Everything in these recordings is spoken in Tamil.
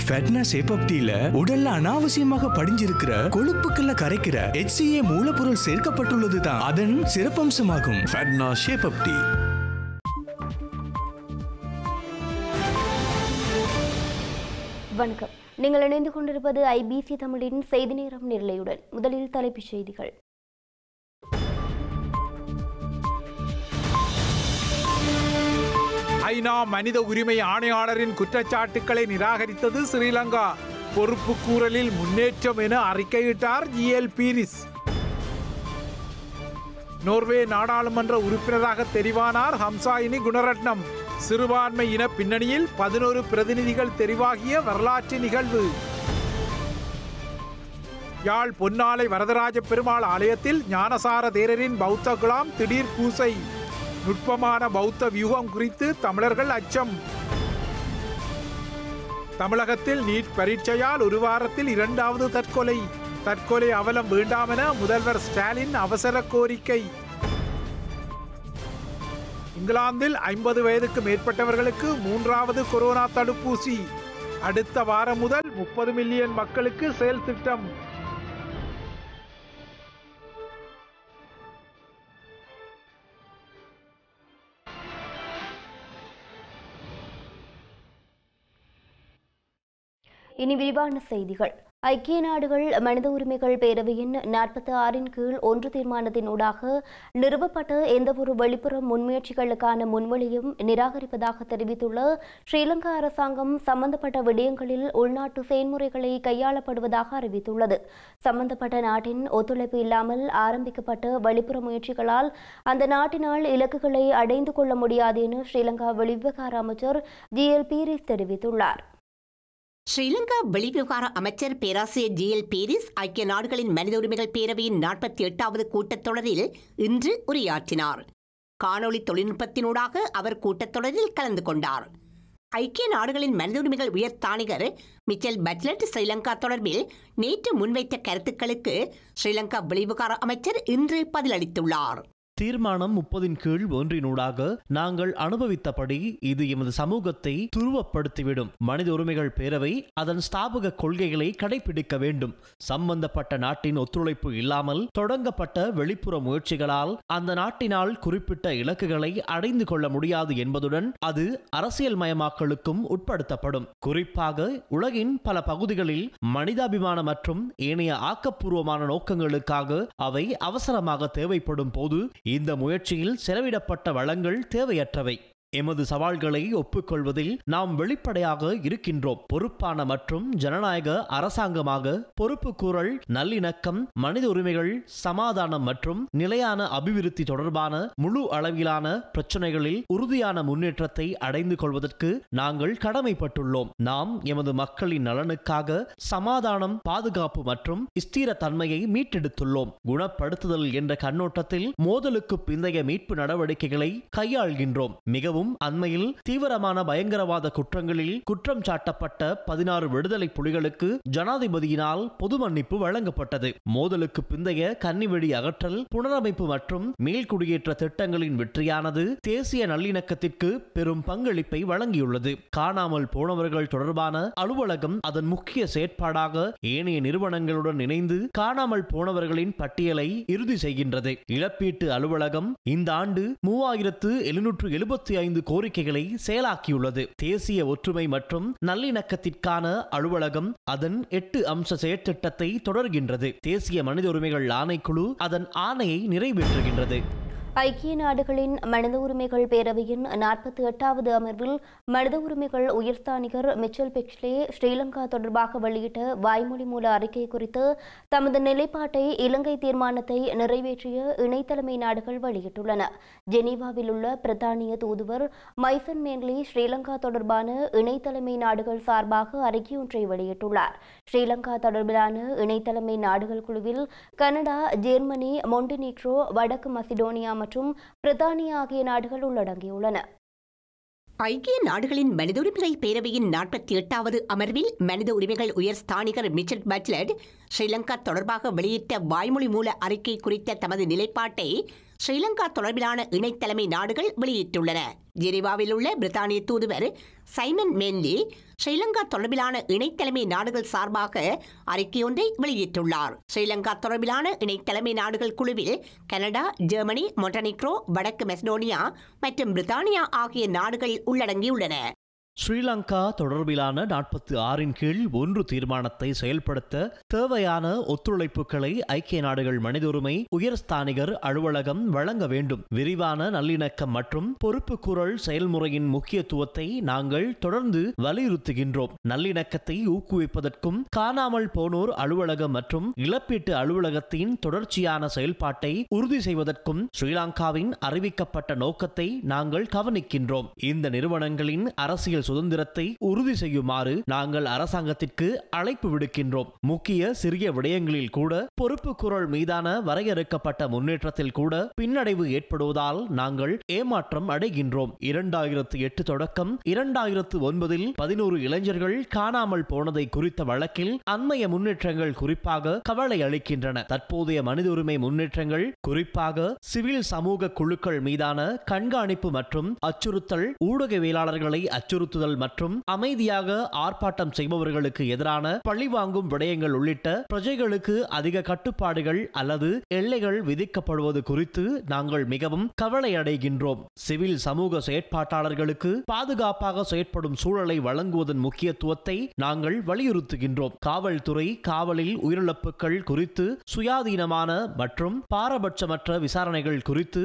ஃபேட்னா ஷேப் டீல உடல்ல அனாவசியமாக படிஞ்சிருக்கிற கொழுப்புக்களை கரைக்கிற HCA மூலப்பொருள் சேர்க்கப்பட்டுள்ளது தான் அதன் சிறப்பம்சமாகும். ஃபேட்னா ஷேப் டீ. வணக்கம். நீங்கள் இணைந்து கொண்டிருப்பது IBC தமிழின் செய்தி நேரம் நிரலையுடன். முதலில் தலைப்புச் செய்திகள். ஐநா மனித உரிமை ஆணையாளரின் குற்றச்சாட்டுக்களை நிராகரித்தது ஸ்ரீலங்கா. பொறுப்பு கூறலில் முன்னேற்றம் என அறிக்கையிட்டார் ஜிஎல் பீரிஸ். நோர்வே நாடாளுமன்ற உறுப்பினராக தெரிவானார் ஹம்சாயினி குணரட்னம். சிறுபான்மை இன பின்னணியில் 11 பிரதிநிதிகள் தெரிவாகிய வரலாற்று நிகழ்வு. யாழ் பொன்னாலை வரதராஜ பெருமாள் ஆலயத்தில் ஞானசார தேரரின் பௌத்த குலாம் திடீர் பூசை. நுட்பமான பௌத்த வியூகம் குறித்து தமிழர்கள் அச்சம். தமிழகத்தில் நீட் பரீட்சையால் ஒரு வாரத்தில் 2வது தற்கொலை அவலம் வேண்டாம் என முதல்வர் ஸ்டாலின் அவசர கோரிக்கை. இங்கிலாந்தில் 50 வயதுக்கு மேற்பட்டவர்களுக்கு 3வது கொரோனா தடுப்பூசி. அடுத்த வாரம் முதல் 30 மில்லியன் மக்களுக்கு செயல் திட்டம். இனி விரிவான செய்திகள். ஐக்கிய நாடுகள் மனித உரிமைகள் பேரவையின் 46 கீழ் 1 தீர்மானத்தினூடாக நிறுவப்பட்ட எந்தவொரு வெளிப்புற முன்முயற்சிகளுக்கான முன்மொழியும் நிராகரிப்பதாக தெரிவித்துள்ள ஸ்ரீலங்கா அரசாங்கம் சம்பந்தப்பட்ட விடயங்களில் உள்நாட்டு செயல்முறைகளை கையாளப்படுவதாக அறிவித்துள்ளது. சம்பந்தப்பட்ட நாட்டின் ஒத்துழைப்பு இல்லாமல் ஆரம்பிக்கப்பட்ட வெளிப்புற முயற்சிகளால் அந்த நாட்டினால் இலக்குகளை அடைந்து கொள்ள முடியாது என ஸ்ரீலங்கா வெளிவிவகார அமைச்சர் ஜிஎல் பீரிஸ் தெரிவித்துள்ளார். ஸ்ரீலங்கா வெளிவிவகார அமைச்சர் பேராசிரியர் ஜிஎல் பீரிஸ் ஐக்கிய நாடுகளின் மனித உரிமைகள் பேரவையின் 48வது கூட்டத்தொடரில் இன்று உரையாற்றினார். காணொலி தொழில்நுட்பத்தினூடாக அவர் கூட்டத்தொடரில் கலந்து கொண்டார். ஐக்கிய நாடுகளின் மனித உரிமைகள் உயர்தாணிகர் மிச்சல் பட்லட் ஸ்ரீலங்கா தொடர்பில் நேற்று முன்வைத்த கருத்துக்களுக்கு ஸ்ரீலங்கா வெளிவிவகார அமைச்சர் இன்று பதிலளித்துள்ளார். தீர்மானம் 30 கீழ் 1 நாங்கள் அனுபவித்தபடி இது எமது சமூகத்தை துருவப்படுத்திவிடும். மனித உரிமைகள் பேரவை அதன் ஸ்தாபக கொள்கைகளை கடைபிடிக்க வேண்டும். சம்பந்தப்பட்ட நாட்டின் ஒத்துழைப்பு இல்லாமல் தொடங்கப்பட்ட வெளிப்புற முயற்சிகளால் அந்த நாட்டினால் குறிப்பிட்ட இலக்குகளை அடைந்து கொள்ள முடியாது என்பதுடன் அது அரசியல் மயமாக்கலுக்கும் உட்படுத்தப்படும். குறிப்பாக உலகின் பல பகுதிகளில் மனிதாபிமான மற்றும் ஏனைய ஆக்கப்பூர்வமான நோக்கங்களுக்காக அவை அவசரமாக தேவைப்படும் போது இந்த முயற்சியில் செலவிடப்பட்ட வளங்கள் தேவையற்றவை. எமது சவால்களை ஒப்புக்கொள்வதில் நாம் வெளிப்படையாக இருக்கின்றோம். பொறுப்பான மற்றும் ஜனநாயக அரசாங்கமாக பொறுப்புக்கூறல், நல்லிணக்கம், மனித உரிமைகள், சமாதானம் மற்றும் நிலையான அபிவிருத்தி தொடர்பான முழு அளவிலான பிரச்சனைகளில் உறுதியான முன்னேற்றத்தை அடைந்து கொள்வதற்கு நாங்கள் கடமைப்பட்டுள்ளோம். நாம் எமது மக்களின் நலனுக்காக சமாதானம், பாதுகாப்பு மற்றும் ஸ்திர தன்மையை மீட்டெடுத்துள்ளோம். குணப்படுத்துதல் என்ற கண்ணோட்டத்தில் மோதலுக்கு பிந்தைய மீட்பு நடவடிக்கைகளை கையாள்கின்றோம். மிகவும் அண்மையில் தீவிரமான பயங்கரவாத குற்றங்களில் குற்றம் சாட்டப்பட்ட 16 விடுதலை புலிகளுக்கு ஜனாதிபதியினால் பொது மன்னிப்பு வழங்கப்பட்டது. மோதலுக்கு பிந்தைய கன்னிவெடி அகற்றல், புனரமைப்பு மற்றும் மீள்குடியேற்ற திட்டங்களின் வெற்றியானது தேசிய நல்லிணக்கத்திற்கு பெரும் பங்களிப்பை வழங்கியுள்ளது. காணாமல் போனவர்கள் தொடர்பான அலுவலகம் அதன் முக்கிய செயற்பாடாக ஏனைய நிறுவனங்களுடன் இணைந்து காணாமல் போனவர்களின் பட்டியலை இறுதி செய்கின்றது. இழப்பீட்டு அலுவலகம் இந்த ஆண்டு 3775 கோரிக்கைகளை செயலாக்கியுள்ளது. தேசிய ஒற்றுமை மற்றும் நல்லிணக்கத்திற்கான அலுவலகம் அதன் 8 அம்ச செயற்திட்டத்தை தொடர்கின்றது. தேசிய மனித உரிமைகள் ஆணைக்குழு அதன் ஆணையை நிறைவேற்றுகின்றது. ஐக்கிய நாடுகளின் மனித உரிமைகள் பேரவையின் 48வது அமர்வில் மனித உரிமைகள் உயர்ஸ்தானிகர் மிச்சல் பெக்ஸ்லே ஸ்ரீலங்கா தொடர்பாக வெளியிட்ட வாய்மொழி மூல அறிக்கை குறித்து தமது நிலைப்பாட்டை இலங்கை தீர்மானத்தை நிறைவேற்றிய இணைத்தலைமை நாடுகள் வெளியிட்டுள்ளன. ஜெனீவாவில் உள்ள பிரித்தானிய தூதுவர் மைசன் மேன்லி ஸ்ரீலங்கா தொடர்பான இணைத்தலைமை நாடுகள் சார்பாக அறிக்கையொன்றை வெளியிட்டுள்ளார். ஸ்ரீலங்கா தொடர்பிலான இணைத்தலைமை நாடுகள் குழுவில் கனடா, ஜெர்மனி, மொண்டினீக்ரோ, வடக்கு மசிடோனியா மற்றும் பிரித்தானியா ஆகிய நாடுகள் உள்ளடங்கியுள்ளன. ஐக்கிய நாடுகளின் மனித உரிமைகள் பேரவையின் 48வது அமர்வில் மனித உரிமைகள் உயர் ஸ்தானிகர் மிச்சல் பட்லட் ஸ்ரீலங்கா தொடர்பாக வெளியிட்ட வாய்மொழி மூல அறிக்கை குறித்த தமது நிலைப்பாட்டை ஸ்ரீலங்கா தொடர்பிலான இணைத்தலைமை நாடுகள் வெளியிட்டுள்ளன. ஜெனீவாவில் உள்ள பிரித்தானிய தூதுவர் சைமன் மென்லி ஸ்ரீலங்கா தொடர்பிலான இணைத்தலைமை நாடுகள் சார்பாக அறிக்கையொன்றை வெளியிட்டுள்ளார். ஸ்ரீலங்கா தொடர்பிலான இணைத்தலைமை நாடுகள் குழுவில் கனடா, ஜெர்மனி, மொண்டனிக்ரோ, வடக்கு மெசடோனியா மற்றும் பிரித்தானியா ஆகிய நாடுகள் உள்ளடங்கியுள்ளன. ஸ்ரீலங்கா தொடர்பிலான 46 கீழ் 1 தீர்மானத்தை செயல்படுத்த தேவையான ஒத்துழைப்புகளை ஐக்கிய நாடுகள் மனித உரிமை உயர்ஸ்தானிகர் அலுவலகம் வழங்க வேண்டும். விரிவான நல்லிணக்கம் மற்றும் பொறுப்புக்கூறல் செயல்முறையின் முக்கியத்துவத்தை நாங்கள் தொடர்ந்து வலியுறுத்துகின்றோம். நல்லிணக்கத்தை ஊக்குவிப்பதற்கும் காணாமல் போனோர் அலுவலகம் மற்றும் இழப்பீட்டு அலுவலகத்தின் தொடர்ச்சியான செயல்பாட்டை உறுதி செய்வதற்கும் ஸ்ரீலங்காவின் அறிவிக்கப்பட்ட நோக்கத்தை நாங்கள் கவனிக்கின்றோம். இந்த நிறுவனங்களின் அரசியல் சுதந்திரத்தை உறுதி செய்யுமாறு நாங்கள் அரசாங்கத்திற்கு அழைப்பு விடுக்கின்றோம். முக்கிய சிறிய விடயங்களில் கூட பொறுப்புக்கூறல் மீதான வரையறுக்கப்பட்ட முன்னேற்றத்தில் கூட பின்னடைவு ஏற்படுவதால் நாங்கள் ஏமாற்றம் அடைகின்றோம். 2008 தொடக்கம் 2009 11 இளைஞர்கள் காணாமல் போனதை குறித்த வழக்கில் அண்மைய முன்னேற்றங்கள் குறிப்பாக கவலை அளிக்கின்றன. தற்போதைய மனித உரிமை முன்னேற்றங்கள் குறிப்பாக சிவில் சமூக குழுக்கள் மீதான கண்காணிப்பு மற்றும் அச்சுறுத்தல், ஊடகவியலாளர்களை அச்சுறுத்துதல் மற்றும் அமைதியாக ஆர்ப்பாட்டம் செய்பவர்களுக்கு எதிரான பழிவாங்கும் விடயங்கள் உள்ளிட்ட பிரஜைகளுக்கு அதிக கட்டுப்பாடுகள் அல்லது எல்லைகள் விதிக்கப்படுவது குறித்து நாங்கள் மிகவும் கவலை அடைகின்றோம். சிவில் சமூக செயற்பாட்டாளர்களுக்கு பாதுகாப்பாக செயற்படும் சூழலை வழங்குவதன் முக்கியத்துவத்தை நாங்கள் வலியுறுத்துகின்றோம். காவல்துறை காவலில் உயிரிழப்புகள் குறித்து சுயாதீனமான மற்றும் பாரபட்சமற்ற விசாரணைகள் குறித்து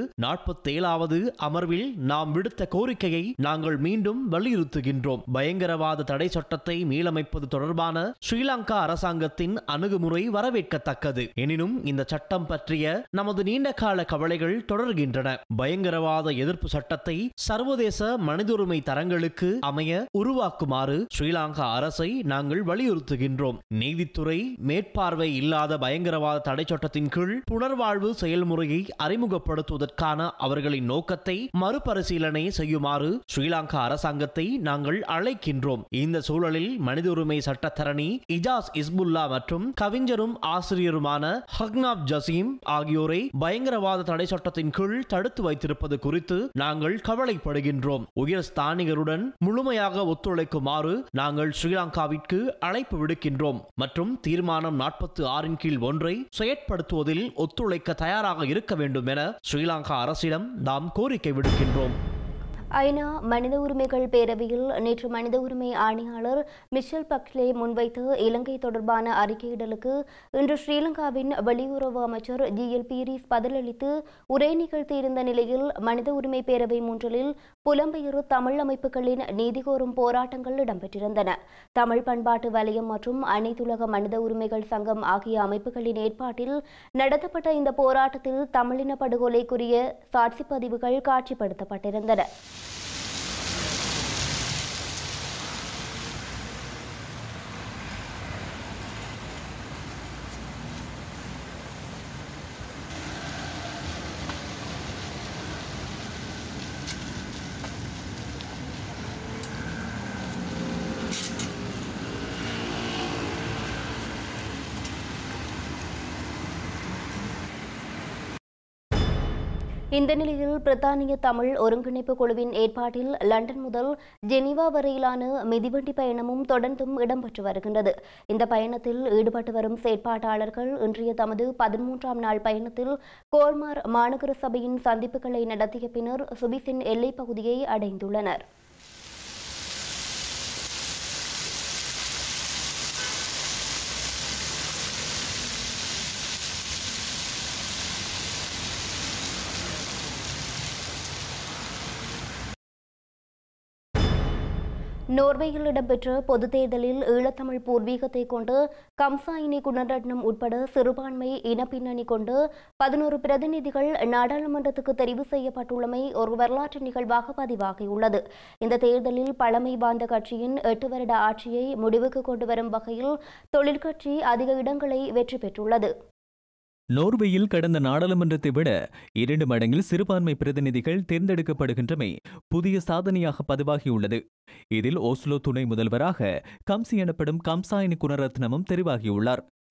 47வது அமர்வில் நாம் விடுத்த கோரிக்கையை நாங்கள் மீண்டும் வலியுறுத்துகின்றோம். பயங்கரவாத தடை சட்டத்தை மீளமைப்பது தொடர்பான ஸ்ரீலங்கா அரசாங்கத்தின் அணுகுமுறை வரவேற்கத்தக்கது. எனினும் இந்த சட்டம் பற்றிய நமது நீண்டகால கவலைகள் தொடர்கின்றன. பயங்கரவாத எதிர்ப்பு சட்டத்தை சர்வதேச மனித உரிமை தரங்களுக்கு அமைய உருவாக்குமாறு ஸ்ரீலங்கா அரசை நாங்கள் வலியுறுத்துகின்றோம். நீதித்துறை மேற்பார்வை இல்லாத பயங்கரவாத தடை சட்டத்தின் கீழ் புனர்வாழ்வு செயல்முறையை அறிமுகப்படுத்துவதற்கான அவர்களின் நோக்கத்தை மறுபரிசீலனை செய்யுமாறு ஸ்ரீலங்கா அரசாங்கத்தை நாங்கள் அழைக்கின்றோம். இந்த சூழலில் மனித உரிமை சட்டத்தரணி இஜாஸ் இஸ்புல்லா மற்றும் கவிஞரும் ஆசிரியருமான ஹக்னாப் ஜசீம் ஆகியோரை பயங்கரவாத தடை சட்டத்தின் கீழ் தடுத்து வைத்திருப்பது குறித்து நாங்கள் கவலைப்படுகின்றோம். உயர் ஸ்தானிகருடன் முழுமையாக ஒத்துழைக்குமாறு நாங்கள் ஸ்ரீலங்காவிற்கு அழைப்பு விடுக்கின்றோம் மற்றும் தீர்மானம் 46 கீழ் 1 செயற்படுத்துவதில் ஒத்துழைக்க தயாராக இருக்க வேண்டும் என ஸ்ரீலங்கா அரசிடம் நாம் கோரிக்கை விடுக்கின்றோம். ஐநா மனித உரிமைகள் பேரவையில் நேற்று மனித உரிமை ஆணையாளர் மிச்சல் பக்லே முன்வைத்த இலங்கை தொடர்பான அறிக்கையிடலுக்கு இன்று ஸ்ரீலங்காவின் வெளியுறவு அமைச்சர் ஜிஎல் பீரிஸ் பதிலளித்து உரை நிகழ்த்தியிருந்த நிலையில் மனித உரிமை பேரவை மூன்றலில் புலம்பெயர் தமிழ் அமைப்புகளின் நீதி கோரும் போராட்டங்கள் இடம்பெற்றிருந்தன. தமிழ் பண்பாட்டு வலயம் மற்றும் அனைத்துலக மனித உரிமைகள் சங்கம் ஆகிய அமைப்புகளின் ஏற்பாட்டில் நடத்தப்பட்ட இந்த போராட்டத்தில் தமிழின படுகொலைக்குரிய சாட்சி பதிவுகள் காட்சிப்படுத்தப்பட்டிருந்தன. இந்த நிலையில் பிரித்தானிய தமிழ் ஒருங்கிணைப்பு குழுவின் ஏற்பாட்டில் லண்டன் முதல் ஜெனீவா வரையிலான மிதிவண்டி பயணமும் தொடர்ந்தும் இடம்பெற்று வருகின்றது. இந்த பயணத்தில் ஈடுபட்டு வரும் செயற்பாட்டாளர்கள் இன்றைய தமது 13ஆம் நாள் பயணத்தில் கோல்மார் மாநகர சபையின் சந்திப்புகளை நடத்திய பின்னர் சுவிஸின் எல்லைப் பகுதியை அடைந்துள்ளனர். நோர்வேயில் இடம்பெற்ற பொதுத் தேர்தலில் ஈழத்தமிழ் பூர்வீகத்தை கொண்டு கம்சாயினி குணரட்னம் உட்பட சிறுபான்மை இனப்பின்னணி கொண்டு 11 பிரதிநிதிகள் நாடாளுமன்றத்துக்கு தெரிவு செய்யப்பட்டுள்ளமை ஒரு வரலாற்று நிகழ்வாக பதிவாகியுள்ளது. இந்த தேர்தலில் பழமை வாய்ந்த கட்சியின் 8 வருட ஆட்சியை முடிவுக்கு கொண்டு வரும் வகையில் தொழிற்கட்சி அதிக இடங்களை வெற்றி பெற்றுள்ளது. நோர்வேயில் கடந்த நாடாளுமன்றத்தை விட 2 மடங்கில் சிறுபான்மை பிரதிநிதிகள் தேர்ந்தெடுக்கப்படுகின்றமை புதிய சாதனையாக பதிவாகியுள்ளது. இதில் ஓஸ்லோ துணை முதல்வராக கம்சி எனப்படும் கம்சாயினி குணரத்னமும் தெரிவாகியுள்ளார்.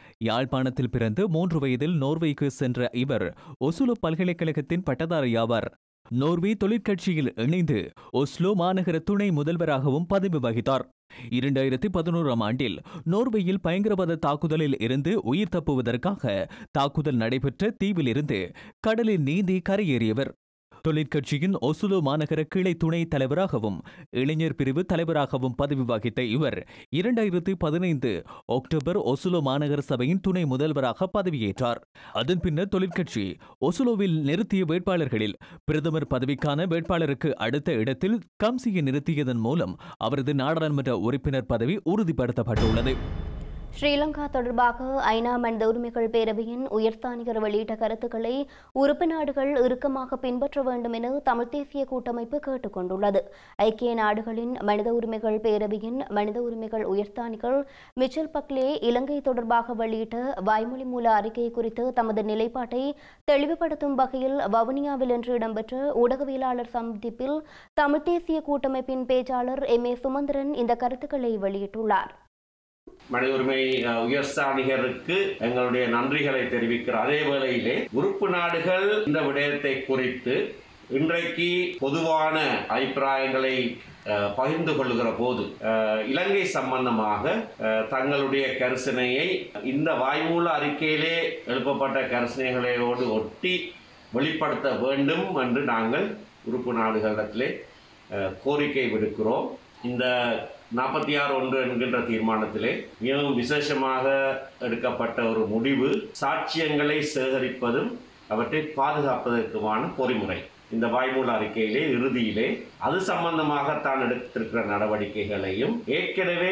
யாழ்ப்பாணத்தில் பிறந்து 3 வயதில் நோர்வேக்கு சென்ற இவர் ஒசுலோ பல்கலைக்கழகத்தின் பட்டதாரி ஆவார். நோர்வே தொழிற்கட்சியில் இணைந்து ஒஸ்லோ மாநகர துணை முதல்வராகவும் பதவி வகித்தார். 2011ஆம் ஆண்டில் நோர்வேயில் பயங்கரவாத தாக்குதலில் இருந்து உயிர் தப்புவதற்காக தாக்குதல் நடைபெற்ற தீவில் இருந்து கடலில் நீந்தி கரையேறியவர். தொழிற்கட்சியின் ஒசுலோ மாநகர கிளை துணை தலைவராகவும் இளைஞர் பிரிவு தலைவராகவும் பதவி வகித்த இவர் 2015 அக்டோபர் ஒசுலோ மாநகர சபையின் துணை முதல்வராக பதவியேற்றார். அதன் பின்னர் தொழிற்கட்சி ஒசுலோவில் நிறுத்திய வேட்பாளர்களில் பிரதமர் பதவிக்கான வேட்பாளருக்கு அடுத்த இடத்தில் கம்சியை நிறுத்தியதன் மூலம் அவரது நாடாளுமன்ற உறுப்பினர் பதவி உறுதிப்படுத்தப்பட்டுள்ளது. ஸ்ரீலங்கா தொடர்பாக ஐநா மனித உரிமைகள் பேரவையின் உயர்ஸ்தானிகர் வெளியிட்ட கருத்துக்களை உறுப்பு நாடுகள் இறுக்கமாக பின்பற்ற வேண்டும் என தமிழ் தேசிய கூட்டமைப்பு கேட்டுக் கொண்டுள்ளது. ஐக்கிய நாடுகளின் மனித உரிமைகள் பேரவையின் மனித உரிமைகள் உயர்ஸ்தானிகர் மிச்சல் பக்லே இலங்கை தொடர்பாக வெளியிட்ட வாய்மொழி மூல அறிக்கை குறித்து தமது நிலைப்பாட்டை தெளிவுபடுத்தும் வகையில் வவுனியாவில் இன்று இடம்பெற்ற ஊடகவியலாளர் சந்திப்பில் தமிழ் தேசிய கூட்டமைப்பின் பேச்சாளர் M.A. சுமந்திரன் இந்த கருத்துக்களை வெளியிட்டுள்ளார். மனித உரிமை உயர்ஸ்தானிகருக்கு எங்களுடைய நன்றிகளை தெரிவிக்கிற அதே வேளையிலே உறுப்பு நாடுகள் இந்த விடயத்தை குறித்து இன்றைக்கு பொதுவான அபிப்பிராயங்களை பகிர்ந்து கொள்ளுகிற போது இலங்கை சம்பந்தமாக தங்களுடைய கரிசனையை இந்த வாய்மூல அறிக்கையிலே எழுப்பப்பட்ட கரிசனைகளோடு ஒட்டி வெளிப்படுத்த வேண்டும் என்று நாங்கள் உறுப்பு நாடுகளிடத்திலே கோரிக்கை விடுக்கிறோம். இந்த 46.1 என்கின்ற தீர்மானத்திலே மிகவும் விசேஷமாக எடுக்கப்பட்ட ஒரு முடிவு சாட்சியங்களை சேகரிப்பதும் அவற்றை பாதுகாப்பதற்குமான பொறிமுறை. இந்த வாய்மூல அறிக்கையிலே இறுதியிலே அது சம்பந்தமாக தான் எடுத்திருக்கிற நடவடிக்கைகளையும் ஏற்கனவே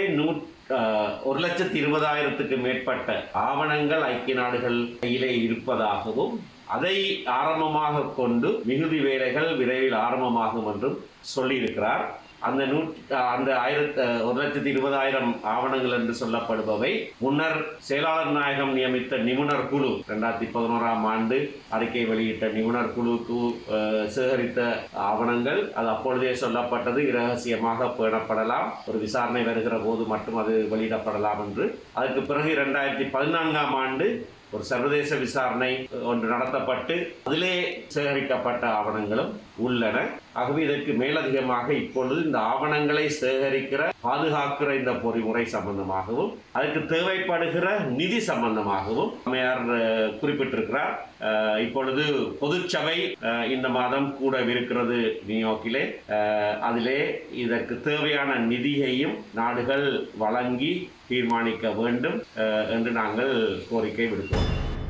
1,20,000க்கு மேற்பட்ட ஆவணங்கள் ஐக்கிய நாடுகள் கையிலே இருப்பதாகவும் அதை ஆரம்பமாக கொண்டு மிகுதி வேலைகள் விரைவில் ஆரம்பமாகும் என்றும் சொல்லியிருக்கிறார். அந்த 1,20,000 ஆவணங்கள் என்று சொல்லப்படுபவை முன்னர் செயலாளர் நாயகம் நியமித்த நிபுணர் குழு 2011ஆம் ஆண்டு அறிக்கை வெளியிட்ட நிபுணர் குழுக்கு சேகரித்த ஆவணங்கள். அது அப்பொழுதே சொல்லப்பட்டது இரகசியமாக பேணப்படலாம், ஒரு விசாரணை வருகிற போது மட்டும் அது வெளியிடப்படலாம் என்று. அதற்கு பிறகு 2014ஆம் ஆண்டு ஒரு சர்வதேச விசாரணை ஒன்று நடத்தப்பட்டு அதிலே சேகரிக்கப்பட்ட ஆவணங்களும் உள்ளன. ஆகவே இதற்கு மேலதிகமாக இப்பொழுது இந்த ஆவணங்களை சேகரிக்கிற பாதுகாக்கிற இந்த பொறிமுறை சம்பந்தமாகவும் அதற்கு தேவைப்படுகிற நிதி சம்பந்தமாகவும் அம்மையார் குறிப்பிட்டிருக்கிறார். இப்பொழுது பொதுச்சபை இந்த மாதம் கூடவிருக்கிறது நியூயார்க்கிலே. அதிலே இதற்கு தேவையான நிதியையும் நாடுகள் வழங்கி தீர்மானிக்க வேண்டும் என்று நாங்கள் கோரிக்கை விடுக்கிறோம்.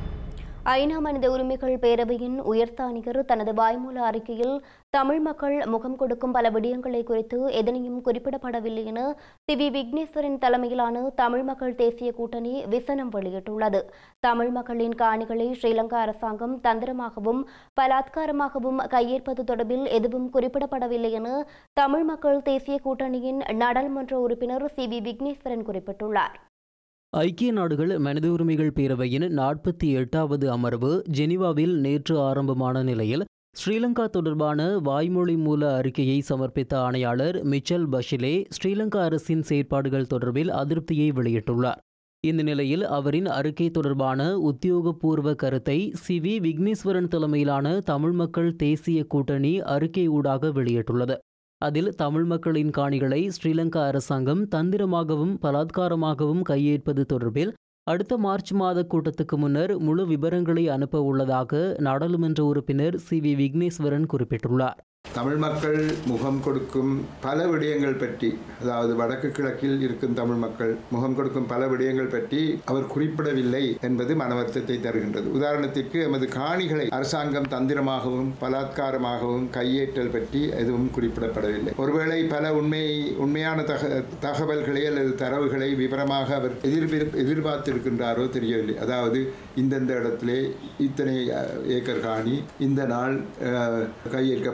ஐநா மனித உரிமைகள் பேரவையின் உயர்ஸ்தானிகர் தனது வாய்மூல அறிக்கையில் தமிழ் மக்கள் முகம் கொடுக்கும் பல விடயங்களை குறித்து எதனையும் குறிப்பிடப்படவில்லை என சி.வி. விக்னேஸ்வரன் தலைமையிலான தமிழ் மக்கள் தேசிய கூட்டணி விசனம் வெளியிட்டுள்ளது. தமிழ் மக்களின் காணிகளை ஸ்ரீலங்கா அரசாங்கம் தந்திரமாகவும் பலாத்காரமாகவும் கையேற்பது தொடர்பில் எதுவும் குறிப்பிடப்படவில்லை என தமிழ் மக்கள் தேசிய கூட்டணியின் நாடாளுமன்ற உறுப்பினர் சி.வி. விக்னேஸ்வரன் குறிப்பிட்டுள்ளார். ஐக்கிய நாடுகள் மனித உரிமைகள் பேரவையின் 48வது அமர்வு ஜெனீவாவில் நேற்று ஆரம்பமான நிலையில் ஸ்ரீலங்கா தொடர்பான வாய்மொழி மூல அறிக்கையை சமர்ப்பித்த ஆணையாளர் மிச்சல் பஷிலே ஸ்ரீலங்கா அரசின் செயற்பாடுகள் தொடர்பில் அதிருப்தியை வெளியிட்டுள்ளார். இந்த நிலையில் அவரின் அறிக்கை தொடர்பான உத்தியோகபூர்வ கருத்தை சி.வி. விக்னேஸ்வரன் தலைமையிலான தமிழ் மக்கள் தேசிய கூட்டணி அறிக்கை ஊடாக வெளியிட்டுள்ளது. அதில் தமிழ் மக்களின் காணிகளை ஸ்ரீலங்கா அரசாங்கம் தந்திரமாகவும் பலாத்காரமாகவும் கையேற்பது தொடர்பில் அடுத்த மார்ச் மாத கூட்டத்துக்கு முன்னர் முழு விவரங்களை அனுப்ப உள்ளதாக நாடாளுமன்ற உறுப்பினர் சி.வி. விக்னேஸ்வரன் குறிப்பிட்டுள்ளார். தமிழ் மக்கள் முகம் கொடுக்கும் பல விடயங்கள் பற்றி, அதாவது வடக்கு கிழக்கில் இருக்கும் தமிழ் மக்கள் முகம் கொடுக்கும் பல விடயங்கள் பற்றி அவர் குறிப்பிடவில்லை என்பது மனவருத்தத்தை தருகின்றது. உதாரணத்திற்கு எமது காணிகளை அரசாங்கம் தந்திரமாகவும் பலாத்காரமாகவும் கையேற்றல் பற்றி எதுவும் குறிப்பிடப்படவில்லை. ஒருவேளை பல உண்மையான தகவல்களை அல்லது தரவுகளை விவரமாக அவர் எதிர்பார்த்திருக்கின்றாரோ தெரியவில்லை. அதாவது இந்தந்த இடத்திலே இத்தனை ஏக்கர் காணி இந்த நாள் கையேற்கப்பட்டது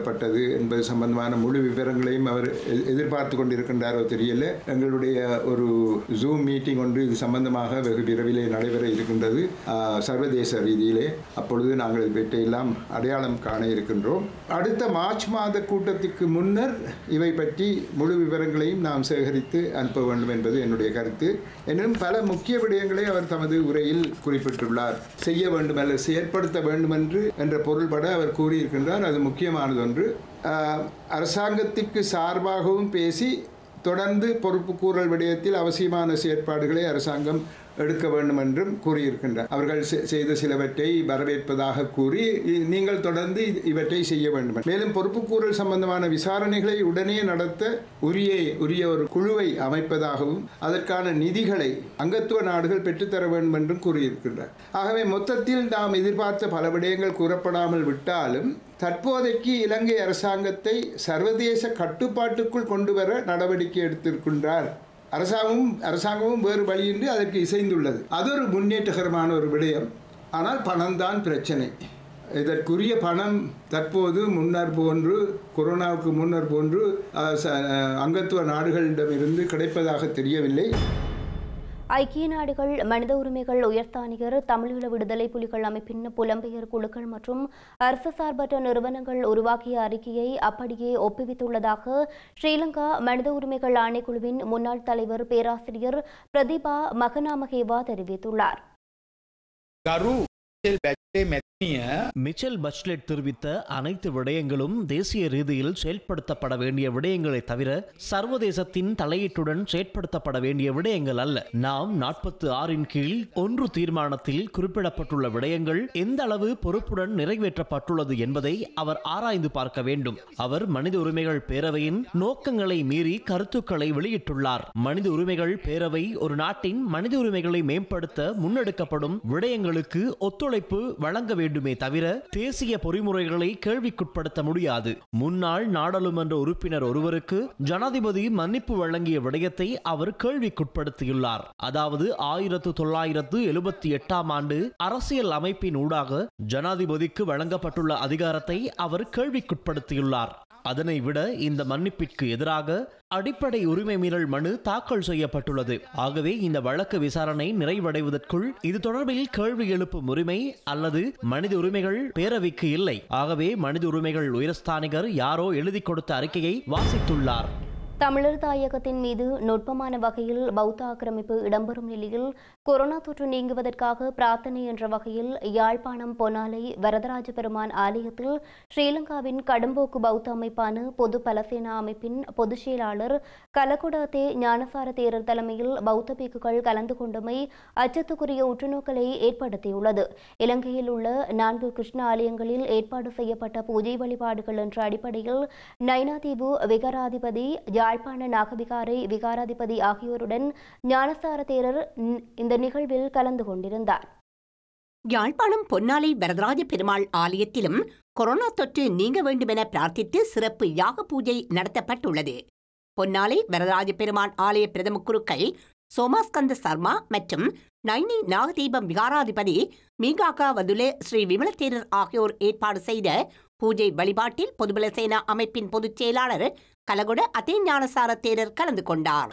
என்பது சம்பந்தமான முழு விவரங்களையும் அவர் எதிர்பார்த்து கொண்டிருக்கின்றாரோ தெரியல. எங்களுடைய ஒரு ஜூம் மீட்டிங் ஒன்று இது சம்பந்தமாக வெகு விரைவிலே நடைபெற இருக்கின்றது சர்வதேச ரீதியிலே. அப்பொழுது நாங்கள் இவற்றையெல்லாம் அடையாளம் காண இருக்கின்றோம். அடுத்த மார்ச் மாத கூட்டத்திற்கு முன்னர் இவை பற்றி முழு விவரங்களையும் நாம் சேகரித்து அனுப்ப வேண்டும் என்பது என்னுடைய கருத்து. எனினும் பல முக்கிய விடயங்களை அவர் தமது உரையில் குறிப்பிட்டுள்ளார். செய்ய வேண்டும் அல்லது செயற்படுத்த வேண்டும் என்ற பொருள்பட அவர் கூறியிருக்கின்றார். அது முக்கியமானது ஒன்று. அரசாங்கத்திற்கு சார்பாகவும் பேசி தொடர்ந்து பொறுப்பு கூறல் விடயத்தில் அவசியமான செயற்பாடுகளை அரசாங்கம் எடுக்க வேண்டும் என்றும் கூறியிருக்கின்றார். அவர்கள் செய்த சிலவற்றை வரவேற்பதாக கூறி நீங்கள் தொடர்ந்து இவற்றை செய்ய வேண்டும். மேலும் பொறுப்பு கூறல் சம்பந்தமான விசாரணைகளை உடனே நடத்த உரிய ஒரு குழுவை அமைப்பதாகவும் அதற்கான நிதிகளை அங்கத்துவ நாடுகள் பெற்றுத்தர வேண்டும் என்றும் கூறியிருக்கின்றார். ஆகவே மொத்தத்தில் நாம் எதிர்பார்த்த பல விடயங்கள் கூறப்படாமல் விட்டாலும் தற்போதைக்கு இலங்கை அரசாங்கத்தை சர்வதேச கட்டுப்பாட்டுக்குள் கொண்டு வர நடவடிக்கை எடுத்திருக்கின்றார். அரசாங்கமும் வேறு வழியின்றி அதற்கு இசைந்துள்ளது. அது ஒரு முன்னேற்றகரமான ஒரு விடயம். ஆனால் பணம்தான் பிரச்சனை. இதற்குரிய பணம் தற்போது முன்னர் போன்று கொரோனாவுக்கு முன்னர் போன்று அங்கத்துவ நாடுகளிடமிருந்து கிடைப்பதாக தெரியவில்லை. ஐக்கிய நாடுகள் மனித உரிமைகள் உயர்ஸ்தானிகர் தமிழீழ விடுதலை புலிகள் அமைப்பின் புலம்பெயர் குழுக்கள் மற்றும் அரசு சார்பற்ற நிறுவனங்கள் உருவாக்கிய அறிக்கையை அப்படியே ஒப்புவித்துள்ளதாக ஸ்ரீலங்கா மனித உரிமைகள் ஆணைக்குழுவின் முன்னாள் தலைவர் பேராசிரியர் பிரதீபா மகநாமகேவா தெரிவித்துள்ளார். மிச்சல் பச்லெட் தெரிவித்த அனைத்து விடயங்களும் தேசிய ரீதியில் செயல்படுத்தப்பட வேண்டிய விடயங்களை தவிர சர்வதேசத்தின் தலையீட்டுடன் செயற்படுத்தப்பட வேண்டிய விடயங்கள் அல்ல. நாம் 46 கீழ் 1 தீர்மானத்தில் குறிப்பிடப்பட்டுள்ள விடயங்கள் எந்த அளவு பொறுப்புடன் நிறைவேற்றப்பட்டுள்ளது என்பதை அவர் ஆராய்ந்து பார்க்க வேண்டும். அவர் மனித உரிமைகள் பேரவையின் நோக்கங்களை மீறி கருத்துக்களை வெளியிட்டுள்ளார். மனித உரிமைகள் பேரவை ஒரு நாட்டின் மனித உரிமைகளை மேம்படுத்த முன்னெடுக்கப்படும் விடயங்களுக்கு ஒத்துழைப்பு வழங்க வேண்டுமே தவிர தேசிய பொறிமுறைகளை கேள்விக்குட்படுத்த முடியாது. முன்னாள் நாடாளுமன்ற உறுப்பினர் ஒருவருக்கு ஜனாதிபதி மன்னிப்பு வழங்கிய விடயத்தை அவர் கேள்விக்குட்படுத்தியுள்ளார். அதாவது 1978 ஆண்டு அரசியல் அமைப்பின் ஊடாக ஜனாதிபதிக்கு வழங்கப்பட்டுள்ள அதிகாரத்தை அவர் கேள்விக்குட்படுத்தியுள்ளார். அதனை விட இந்த மன்னிப்பிற்கு எதிராக அடிப்படை உரிமை மீறல் மனு தாக்கல் செய்யப்பட்டுள்ளது. ஆகவே இந்த வழக்கு விசாரணை நிறைவடைவதற்குள் இது தொடர்பில் கேள்வி எழுப்பும் உரிமை அல்லது மனித உரிமைகள் பேரவைக்கு இல்லை. ஆகவே மனித உரிமைகள் உயர்ஸ்தானிகர் யாரோ எழுதி கொடுத்த அறிக்கையை வாசித்துள்ளார். தமிழர் தாயகத்தின் மீது நுட்பமான வகையில் பௌத்த ஆக்கிரமிப்பு இடம்பெறும் நிலையில் கொரோனா தொற்று நீங்குவதற்காக பிரார்த்தனை என்ற வகையில் யாழ்ப்பாணம் பொன்னாலை வரதராஜ பெருமான் ஆலயத்தில் ஸ்ரீலங்காவின் கடும்போக்கு பௌத்த அமைப்பான பொது பலசேனா அமைப்பின் பொதுச் செயலாளர் கலகுடாத்தே ஞானசார தேரர் தலைமையில் பௌத்த பிக்குகள் கலந்து கொண்டமை அச்சத்துக்குரிய உற்றுநோக்கலை ஏற்படுத்தியுள்ளது. இலங்கையில் உள்ள 4 கிருஷ்ண ஆலயங்களில் ஏற்பாடு செய்யப்பட்ட பூஜை வழிபாடுகள் என்ற அடிப்படையில் நைனாதீவு விகாராதிபதி யாழ்ப்பாண நாகவிகாரை விகாராதிபதி ஆகியோருடன் ஞானசார தேரர் இந்த நிகழ்வில் கலந்து கொண்டிருந்தார். யாழ்ப்பாணம் பொன்னாலை வரதராஜ பெருமாள் ஆலயத்திலும் கொரோனா தொற்று நீங்க வேண்டும் என பிரார்த்தித்து சிறப்பு யாக பூஜை நடத்தப்பட்டுள்ளது. பொன்னாலை வரதராஜ பெருமாள் ஆலய பிரதம குருக்கள் சோமாஸ்கந்த சர்மா மற்றும் நைனி நாகதீபம் விகாராதிபதி மீகாகா வதுலே ஸ்ரீ விமலத்தேரர் ஆகியோர் ஏற்பாடு செய்த பூஜை வழிபாட்டில் பொதுபல சேனா அமைப்பின் பொதுச் செயலாளர் கலகுட அத்தேஞானசார தேரர் கலந்து கொண்டார்.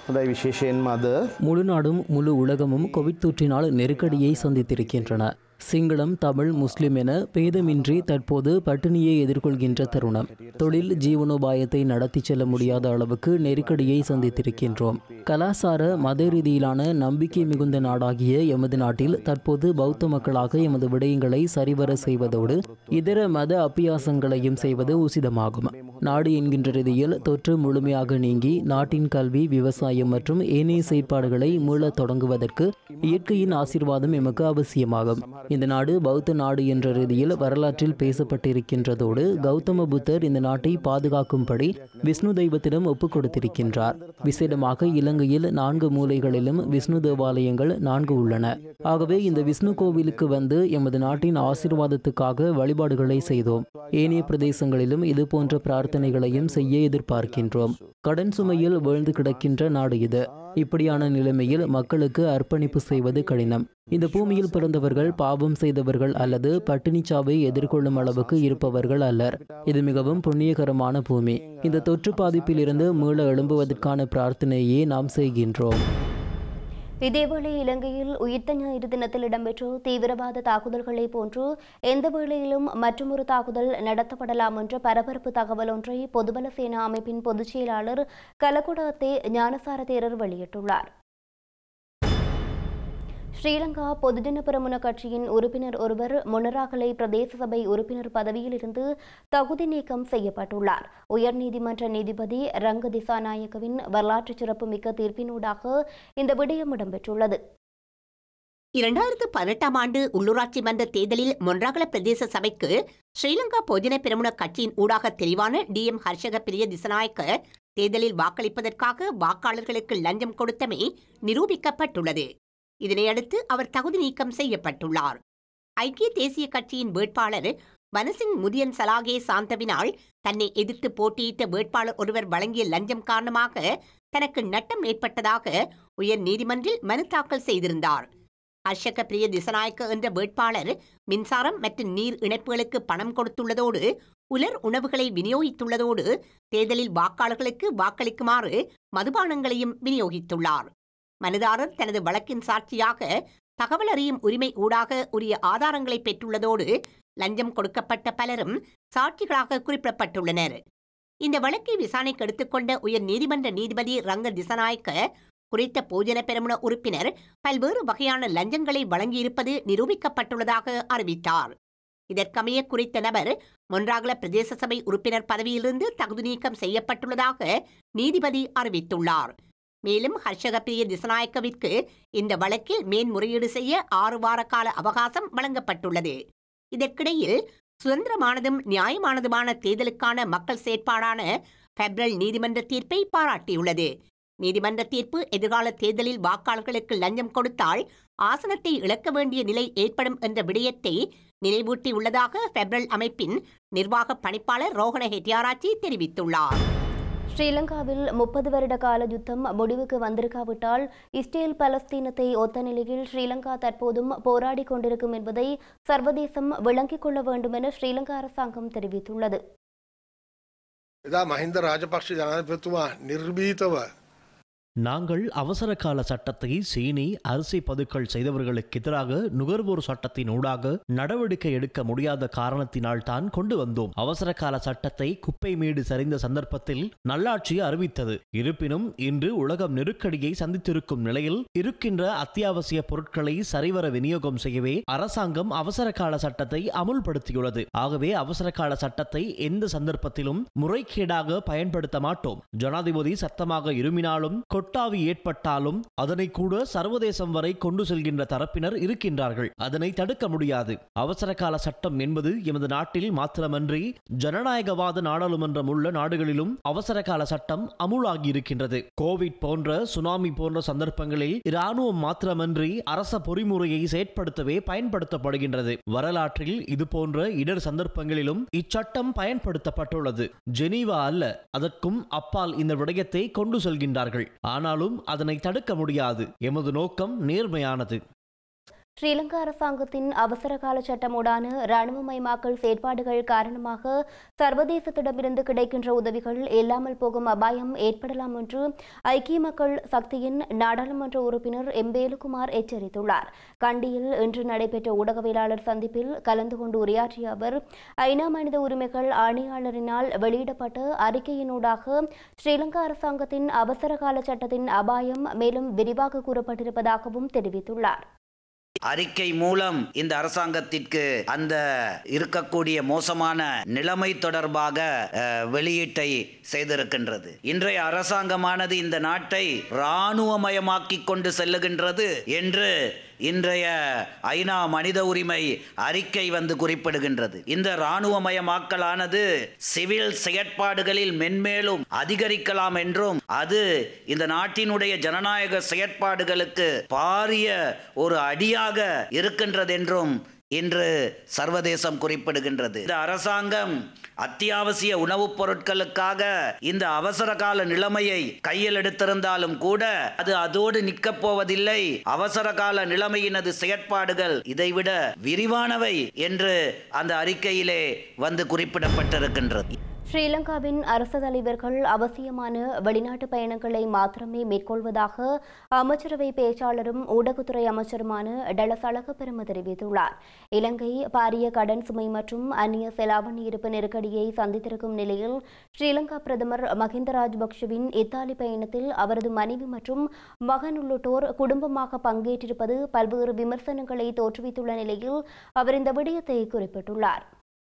முழு நாடும் முழு உலகமும் கோவிட் தொற்றினால் நெருக்கடியை சந்தித்திருக்கின்றன. சிங்களம், தமிழ், முஸ்லிம் என பேதமின்றி தற்போது பட்டினியை எதிர்கொள்கின்ற தருணம். தொழில் ஜீவனோபாயத்தை நடத்தி செல்ல முடியாத அளவுக்கு நெருக்கடியை சந்தித்திருக்கின்றோம். கலாசார மத ரீதியிலான நம்பிக்கை மிகுந்த நாடாகிய எமது நாட்டில் தற்போது பௌத்த மக்களாக எமது விடயங்களை சரிவர செய்வதோடு இதர மத அப்பியாசங்களையும் செய்வது உசிதமாகும். நாடு என்கின்ற ரீதியில் தொற்று முழுமையாக நீங்கி நாட்டின் கல்வி, விவசாயம் மற்றும் ஏனைய செயற்பாடுகளை மீள தொடங்குவதற்கு இயற்கையின் ஆசீர்வாதம் எமக்கு அவசியமாகும். இந்த நாடு பௌத்த நாடு என்ற ரீதியில் வரலாற்றில் பேசப்பட்டிருக்கின்றதோடு கௌதம புத்தர் இந்த நாட்டை பாதுகாக்கும்படி விஷ்ணு தெய்வத்திடம் ஒப்புக் கொடுத்திருக்கின்றார். விசேடமாக இலங்கையில் 4 மூலைகளிலும் விஷ்ணு தேவாலயங்கள் 4 உள்ளன. ஆகவே இந்த விஷ்ணு கோவிலுக்கு வந்து எமது நாட்டின் ஆசீர்வாதத்துக்காக வழிபாடுகளை செய்தோம். ஏனைய பிரதேசங்களிலும் இது போன்ற பிரார்த்தனைகளையும் செய்ய எதிர்பார்க்கின்றோம். கடன் சுமையில் வீழ்ந்து கிடக்கின்ற நாடு இது. இப்படியான நிலைமையில் மக்களுக்கு அர்ப்பணிப்பு செய்வது கடினம். இந்த பூமியில் பிறந்தவர்கள் பாவம் செய்தவர்கள் அல்லது பட்டினிச்சாவை எதிர்கொள்ளும் அளவுக்கு இருப்பவர்கள் அல்லர். இது மிகவும் புண்ணியகரமான பூமி. இந்த தொற்று பாதிப்பில் இருந்து மீள எழும்புவதற்கான பிரார்த்தனையே நாம் செய்கின்றோம். இதேவேளை இலங்கையில் உயிர்த்த ஞாயிறு தினத்தில் இடம்பெற்ற தீவிரவாத தாக்குதல்களை போன்று எந்த வேளையிலும் மற்றொரு தாக்குதல் நடத்தப்படலாம் என்ற பரபரப்பு தகவல் ஒன்றை பொதுபல சேனா அமைப்பின் பொதுச் செயலாளர் கலகுடாத்தே ஞானசார தேரர் வெளியிட்டுள்ளார். ஸ்ரீலங்கா பொதுஜன பெரமுன கட்சியின் உறுப்பினர் ஒருவர் மொனராகலை பிரதேச சபை உறுப்பினர் பதவியில் இருந்து தகுதி நீக்கம் செய்யப்பட்டுள்ளார். உயர்நீதிமன்ற நீதிபதி ரங்க திசாநாயக்கவின் வரலாற்று சிறப்புமிக்க தீர்ப்பினூடாக இந்த விடயம் இடம்பெற்றுள்ளது. 2018 ஆண்டு உள்ளூராட்சி மன்ற தேர்தலில் மொன்றாகல பிரதேச சபைக்கு ஸ்ரீலங்கா பொதுஜன பெரமுன கட்சியின் ஊடாக தெரிவான DM ஹர்ஷக பிரிய திசாநாயக்க தேர்தலில் வாக்களிப்பதற்காக வாக்காளர்களுக்கு லஞ்சம் கொடுத்தமை நிரூபிக்கப்பட்டுள்ளது. இதனையடுத்து அவர் தகுதி நீக்கம் செய்யப்பட்டுள்ளார். ஐக்கிய தேசிய கட்சியின் வேட்பாளர் வனசிங் முதியன் சலாகே சாந்தவினால் தன்னை எதிர்த்து போட்டியிட்ட வேட்பாளர் ஒருவர் வழங்கிய லஞ்சம் காரணமாக தனக்கு நட்டம் ஏற்பட்டதாக உயர் நீதிமன்றில் மனு தாக்கல் செய்திருந்தார். ஹர்ஷக பிரிய திசாநாயக்க என்ற வேட்பாளர் மின்சாரம் மற்றும் நீர் இணைப்புகளுக்கு பணம் கொடுத்துள்ளதோடு உலர் உணவுகளை விநியோகித்துள்ளதோடு தேர்தலில் வாக்காளர்களுக்கு வாக்களிக்குமாறு மதுபானங்களையும் விநியோகித்துள்ளார். மனுதாரர் தனது வழக்கின் சாட்சியாக தகவல் அறியும் உரிமை ஊடாக உரிய ஆதாரங்களை பெற்றுள்ளதோடு லஞ்சம் கொடுக்கப்பட்ட பலரும் சாட்சிகளாக குறிப்பிடப்பட்டுள்ளனர். இந்த வழக்கை விசாரணைக்கு எடுத்துக்கொண்ட உயர் நீதிமன்ற நீதிபதி ரங்க திசாநாயக்க குறித்த பொதுஜன பெரமுன உறுப்பினர் பல்வேறு வகையான லஞ்சங்களை வழங்கியிருப்பது நிரூபிக்கப்பட்டுள்ளதாக அறிவித்தார். இதற்கமைய குறித்த நபர் மொன்றாகல பிரதேச சபை உறுப்பினர் பதவியிலிருந்து தகுதி நீக்கம் செய்யப்பட்டுள்ளதாக நீதிபதி அறிவித்துள்ளார். மேலும் ஹர்ஷக பிரிய திசாநாயக்கவிற்கு இந்த வழக்கில் மேன்முறையீடு செய்ய 6 வார கால அவகாசம் வழங்கப்பட்டுள்ளது. இதற்கிடையில் சுதந்திரமானதும் நியாயமானதுமான தேர்தலுக்கான மக்கள் செயற்பாடான பெப்ரல் நீதிமன்ற தீர்ப்பை பாராட்டியுள்ளது. நீதிமன்ற தீர்ப்பு எதிர்கால தேர்தலில் வாக்காளர்களுக்கு லஞ்சம் கொடுத்தால் ஆசனத்தை இழக்க வேண்டிய நிலை ஏற்படும் என்ற விடயத்தை நினைவூட்டியுள்ளதாக பெப்ரல் அமைப்பின் நிர்வாக பணிப்பாளர் ரோஹண ஹெட்டியாராச்சி தெரிவித்துள்ளார். ஸ்ரீலங்காவில் 30 வருட கால யுத்தம் முடிவுக்கு வந்திருக்காவிட்டால் இஸ்ரேல் பலஸ்தீனத்தை ஒத்த நிலையில் ஸ்ரீலங்கா தற்போதும் போராடி கொண்டிருக்கும் என்பதை சர்வதேசம் விளங்கிக் கொள்ள வேண்டும் என ஸ்ரீலங்கா அரசாங்கம் தெரிவித்துள்ளது. மஹிந்த ராஜபக்ஷ ஜனாதிபதித்துவ நிர்பீதவ நாங்கள் அவசர கால சட்டத்தை சீனி அரிசி பதுக்கல் செய்தவர்களுக்கு எதிராக நுகர்வோர் சட்டத்தின் ஊடாக நடவடிக்கை எடுக்க முடியாத காரணத்தினால் தான் கொண்டு வந்தோம். அவசர கால சட்டத்தை குப்பை மீது சரிந்த சந்தர்ப்பத்தில் நல்லாட்சி அறிவித்தது. இருப்பினும் இன்று உலகம் நெருக்கடியை சந்தித்திருக்கும் நிலையில் இருக்கின்ற அத்தியாவசிய பொருட்களை சரிவர விநியோகம் செய்யவே அரசாங்கம் அவசர கால சட்டத்தை அமுல்படுத்தியுள்ளது. ஆகவே அவசர கால சட்டத்தை எந்த சந்தர்ப்பத்திலும் முறைகேடாக பயன்படுத்த மாட்டோம். ஜனாதிபதி சத்தமாக இருமினாலும் கொட்டாவி ஏற்பட்டாலும் அதனை கூட சர்வதேசம் வரை கொண்டு செல்கின்ற தரப்பினர் இருக்கின்றார்கள். அதனை தடுக்க முடியாது. அவசர கால சட்டம் என்பது எமது நாட்டில் மாத்திரமன்றி ஜனநாயகவாத நாடாளுமன்றம் உள்ள நாடுகளிலும் அவசர கால சட்டம் அமுலாகி இருக்கின்றது. கோவிட் போன்ற சுனாமி போன்ற சந்தர்ப்பங்களில் இராணுவம் மாத்திரமன்றி அரச பொறிமுறையை செயற்படுத்தவே பயன்படுத்தப்படுகின்றது. வரலாற்றில் இது போன்ற இடர் சந்தர்ப்பங்களிலும் இச்சட்டம் பயன்படுத்தப்பட்டுள்ளது. ஜெனீவா அல்ல, அதற்கும் அப்பால் இந்த விடயத்தை கொண்டு செல்கின்றார்கள். ஆனாலும் அதனை தடுக்க முடியாது. எமது நோக்கம் நேர்மையானது. ஸ்ரீலங்கா அரசாங்கத்தின் அவசர கால சட்டமூடான இராணுவமயமாக்கல் செயற்பாடுகள் காரணமாக சர்வதேசத்திடமிருந்து கிடைக்கின்ற உதவிகள் இல்லாமல் போகும் அபாயம் ஏற்படலாம் என்று ஐக்கிய மக்கள் சக்தியின் நாடாளுமன்ற உறுப்பினர் வேலுக்குமார் எச்சரித்துள்ளார். கண்டியில் இன்று நடைபெற்ற ஊடகவியலாளர் சந்திப்பில் கலந்து கொண்டு உரையாற்றிய அவர் ஐநா மனித உரிமைகள் ஆணையாளரினால் வெளியிடப்பட்ட அறிக்கையினூடாக ஸ்ரீலங்கா அரசாங்கத்தின் அவசர கால சட்டத்தின் அபாயம் மேலும் விரிவாக கூறப்பட்டிருப்பதாகவும் தெரிவித்துள்ளார். அறிக்கை மூலம் இந்த அரசாங்கத்திற்கு அந்த இருக்கக்கூடிய மோசமான நிலைமை தொடர்பாக வெளியீட்டை செய்திருக்கின்றது. இன்றைய அரசாங்கமானது இந்த நாட்டை இராணுவமயமாக்கி கொண்டு செல்லுகின்றது என்று இன்றைய ஐநா மனித உரிமை அறிக்கை குறிப்பிடுகின்றது. இந்த இராணுவமயமாக்கலானது சிவில் செயற்பாடுகளில் மென்மேலும் அதிகரிக்கலாம் என்றும் அது இந்த நாட்டினுடைய ஜனநாயக செயற்பாடுகளுக்கு பாரிய ஒரு அடியாக இருக்கின்றது என்றும் இன்று சர்வதேசம் குறிப்பிடுகின்றது. இந்த அரசாங்கம் அத்தியாவசிய உணவுப் பொருட்களுக்காக இந்த அவசர கால நிலைமையை கையில் எடுத்திருந்தாலும் கூட அது அதோடு நிற்கப் போவதில்லை. அவசர கால நிலைமையினது செயற்பாடுகள் இதைவிட விரிவானவை என்று அந்த அறிக்கையிலே வந்து குறிப்பிடப்பட்டிருக்கின்றது. ஸ்ரீலங்காவின் அரசு தலைவர்கள் அவசியமான வெளிநாட்டு பயணங்களை மாத்திரமே மேற்கொள்வதாக அமைச்சரவை பேச்சாளரும் ஊடகத்துறை அமைச்சருமான டலஸ் அழகப்பெரும தெரிவித்துள்ளார். இலங்கை பாரிய கடன் சுமை மற்றும் அந்நிய செலாவணி இருப்பு நெருக்கடியை சந்தித்திருக்கும் நிலையில் ஸ்ரீலங்கா பிரதமர் மஹிந்த ராஜபக்ஷவின் இத்தாலி பயணத்தில் அவரது மனைவி மற்றும் மகன் உள்ளிட்டோர் குடும்பமாக பங்கேற்றிருப்பது பல்வேறு விமர்சனங்களை தோற்றுவித்துள்ள நிலையில் அவர் இந்த விடயத்தை குறிப்பிட்டுள்ளார்.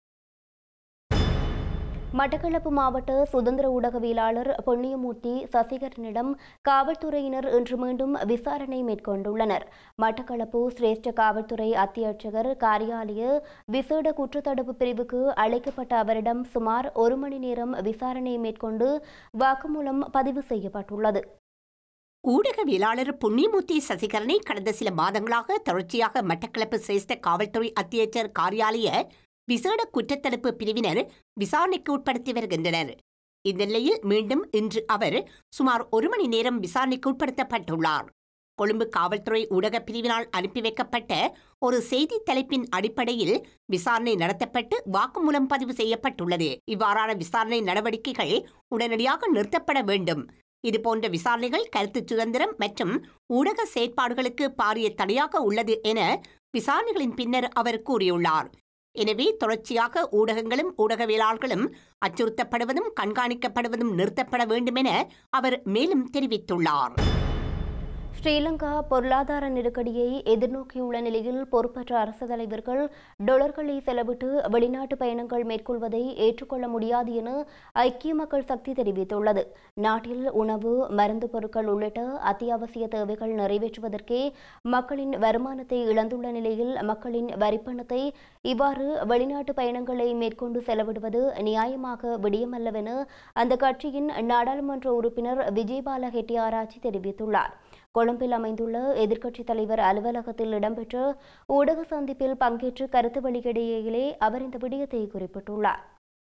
மட்டக்களப்பு மாவட்ட சுதந்திர ஊடகவியலாளர் பொன்னியமூர்த்தி சசிகரனிடம் காவல்துறையினர் இன்று மீண்டும் விசாரணை மேற்கொண்டுள்ளனர். மட்டக்களப்பு சிரேஷ்ட காவல்துறை அத்தியட்சகர் காரியாலய விசேட குற்றத்தடுப்பு பிரிவுக்கு அழைக்கப்பட்ட அவரிடம் சுமார் 1 மணி நேரம் விசாரணை மேற்கொண்டு வாக்குமூலம் பதிவு செய்யப்பட்டுள்ளது. ஊடகவியலாளர் புண்ணியமூர்த்தி சசிகரனை கடந்த சில மாதங்களாக தொடர்ச்சியாக மட்டக்களப்பு சிரேஷ்ட காவல்துறை அத்தியட்சகர் காரியாலய விசேட குற்றத்தடுப்பு பிரிவினர் விசாரணைக்கு உட்படுத்தி வருகின்றனர். இந்த நிலையில் மீண்டும் இன்று அவர் சுமார் 1 மணி நேரம் விசாரணைக்கு உட்படுத்தப்பட்டுள்ளார். கொழும்பு காவல்துறை ஊடக பிரிவினால் அனுப்பி வைக்கப்பட்ட ஒரு செய்தி தலைப்பின் அடிப்படையில் விசாரணை நடத்தப்பட்டு வாக்குமூலம் பதிவு செய்யப்பட்டுள்ளது. இவ்வாறான விசாரணை நடவடிக்கைகள் உடனடியாக நிறுத்தப்பட வேண்டும். இதுபோன்ற விசாரணைகள் கருத்து சுதந்திரம் மற்றும் ஊடக செயற்பாடுகளுக்கு பாரிய தடையாக உள்ளது என விசாரணைகளின் பின்னர் அவர் கூறியுள்ளார். எனவே தொடர்ச்சியாக ஊடகங்களும் ஊடகவியலாளர்களும் அச்சுறுத்தப்படுவதும் கண்காணிக்கப்படுவதும் நிறுத்தப்பட வேண்டும் என அவர் மேலும் தெரிவித்துள்ளார். ஸ்ரீலங்கா பொருளாதார நெருக்கடியை எதிர்நோக்கியுள்ள நிலையில் பொறுப்பற்ற அரசு தலைவர்கள் டாலர்களை செலவிட்டு வெளிநாட்டு பயணங்கள் மேற்கொள்வதை ஏற்றுக்கொள்ள முடியாது என ஐக்கிய மக்கள் சக்தி தெரிவித்துள்ளது. நாட்டில் உணவு, மருந்து பொருட்கள் உள்ளிட்ட அத்தியாவசிய தேவைகள் நிறைவேற்றுவதற்கே மக்களின் வருமானத்தை இழந்துள்ள நிலையில் மக்களின் வரிப்பணத்தை இவ்வாறு வெளிநாட்டு பயணங்களை மேற்கொண்டு செலவிடுவது நியாயமாக விடியமல்லவென அந்த கட்சியின் நாடாளுமன்ற உறுப்பினர் விஜயபால ஹெட்டியாராச்சி தெரிவித்துள்ளார். கொழும்பில் அமைந்துள்ள எதிர்க்கட்சித் தலைவர் அலுவலகத்தில் இடம்பெற்ற ஊடக சந்திப்பில் பங்கேற்று கருத்து வெளியிடையிலே அவர் இந்த விடயத்தை குறிப்பிட்டுள்ளார்.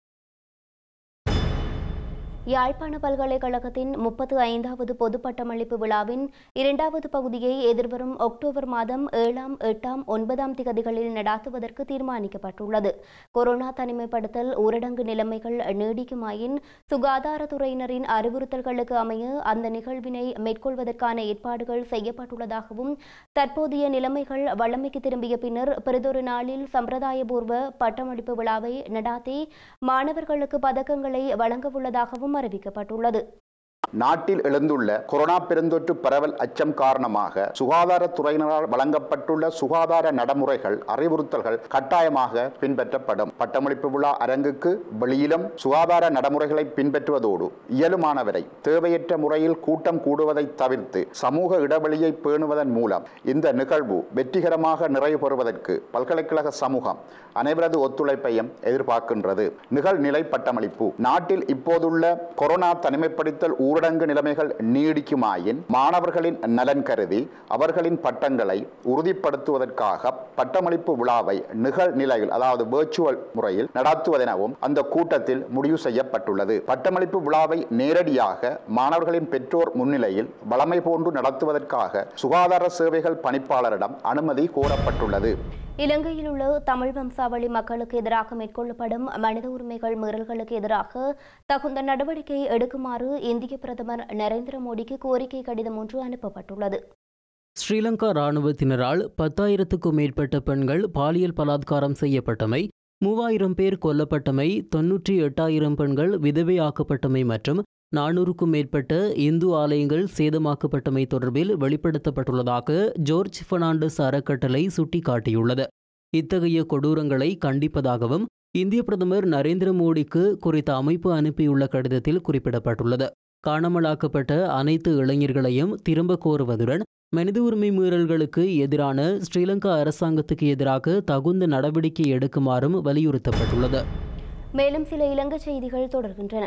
யாழ்ப்பாண பல்கலைக்கழகத்தின் 35வது பொது பட்டமளிப்பு விழாவின் 2வது பகுதியை எதிர்வரும் அக்டோபர் மாதம் 7ஆம், 8ஆம், 9ஆம் திகதிகளில் நடாத்துவதற்கு தீர்மானிக்கப்பட்டுள்ளது. கொரோனா தனிமைப்படுத்தல் ஊரடங்கு நிலைமைகள் நீடிக்குமாயின் சுகாதாரத்துறையினரின் அறிவுறுத்தல்களுக்கு அமைய அந்த நிகழ்வினை மேற்கொள்வதற்கான ஏற்பாடுகள் செய்யப்பட்டுள்ளதாகவும் தற்போதைய நிலைமைகள் வழமைக்கு திரும்பிய பின்னர் பிறிதொரு நாளில் சம்பிரதாயபூர்வ பட்டமளிப்பு விழாவை நடாத்தி மாணவர்களுக்கு பதக்கங்களை வழங்கவுள்ளதாகவும் அறிவிக்கப்பட்டுள்ளது. நாட்டில் எழுந்துள்ள கொரோனா பெருந்தொற்று பரவல் அச்சம் காரணமாக சுகாதாரத்துறையினரால் வழங்கப்பட்டுள்ள சுகாதார நடைமுறைகள் அறிவுறுத்தல்கள் கட்டாயமாக பின்பற்றப்படும். பட்டமளிப்பு விழா அரங்குக்கு வெளியிலும் சுகாதார நடைமுறைகளை பின்பற்றுவதோடு இயலுமானவரை தேவையற்ற முறையில் கூட்டம் கூடுவதை தவிர்த்து சமூக இடைவெளியை பேணுவதன் மூலம் இந்த நிகழ்வு வெற்றிகரமாக நிறைவு பெறுவதற்கு பல்கலைக்கழக சமூகம் அனைவரது ஒத்துழைப்பையும் எதிர்பார்க்கின்றது. நிகழ்நிலை பட்டமளிப்பு நாட்டில் இப்போதுள்ள கொரோனா தனிமைப்படுத்தல் ஊரடங்கு நிலைமைகள் நீடிக்குமாயின் மாணவர்களின் நலன் கருதி அவர்களின் பட்டங்களை உறுதிப்படுத்துவதற்காக பட்டமளிப்பு விழாவை நிகழ்நிலையில் அதாவது வெர்ச்சுவல் முறையில் நடத்துவதெனவும் அந்த கூட்டத்தில் முடிவு செய்யப்பட்டுள்ளது. பட்டமளிப்பு விழாவை நேரடியாக மாணவர்களின் பெற்றோர் முன்னிலையில் வழமை போன்று நடத்துவதற்காக சுகாதார சேவைகள் பணிப்பாளரிடம் அனுமதி கோரப்பட்டுள்ளது. இலங்கையில் உள்ள தமிழ் வம்சாவளி மக்களுக்கு எதிராக மேற்கொள்ளப்படும் மனித உரிமைகள் மீறல்களுக்கு எதிராக தகுந்த நடவடிக்கை எடுக்குமாறு இந்திய பிரதமர் நரேந்திர மோடிக்கு கோரிக்கை கடிதம் ஒன்று அனுப்பப்பட்டுள்ளது. ஸ்ரீலங்கா இராணுவத்தினரால் 10,000க்கும் மேற்பட்ட பெண்கள் பாலியல் பலாத்காரம் செய்யப்பட்டமை, 3000 பேர் கொல்லப்பட்டமை, 98,000 பெண்கள் விதவையாக்கப்பட்டமை மற்றும் 400க்கும் மேற்பட்ட இந்து ஆலயங்கள் சேதமாக்கப்பட்டமை தொடர்பில் வெளிப்படுத்தப்பட்டுள்ளதாக ஜோர்ஜ் பெர்னாண்டஸ் அறக்கட்டளை சுட்டிக்காட்டியுள்ளது. இத்தகைய கொடூரங்களை கண்டிப்பதாகவும் இந்திய பிரதமர் நரேந்திர மோடிக்கு குறித்த அமைப்பு அனுப்பியுள்ள கடிதத்தில் குறிப்பிடப்பட்டுள்ளது. காணாமலாக்கப்பட்ட அனைத்து இளைஞர்களையும் திரும்ப கோருவதுடன் மனித உரிமை மீறல்களுக்கு எதிரான ஸ்ரீலங்கா அரசாங்கத்துக்கு எதிராக தகுந்த நடவடிக்கை எடுக்குமாறும் வலியுறுத்தப்பட்டுள்ளது. மேலும் சில இலங்கை செய்திகள் தொடர்கின்றன.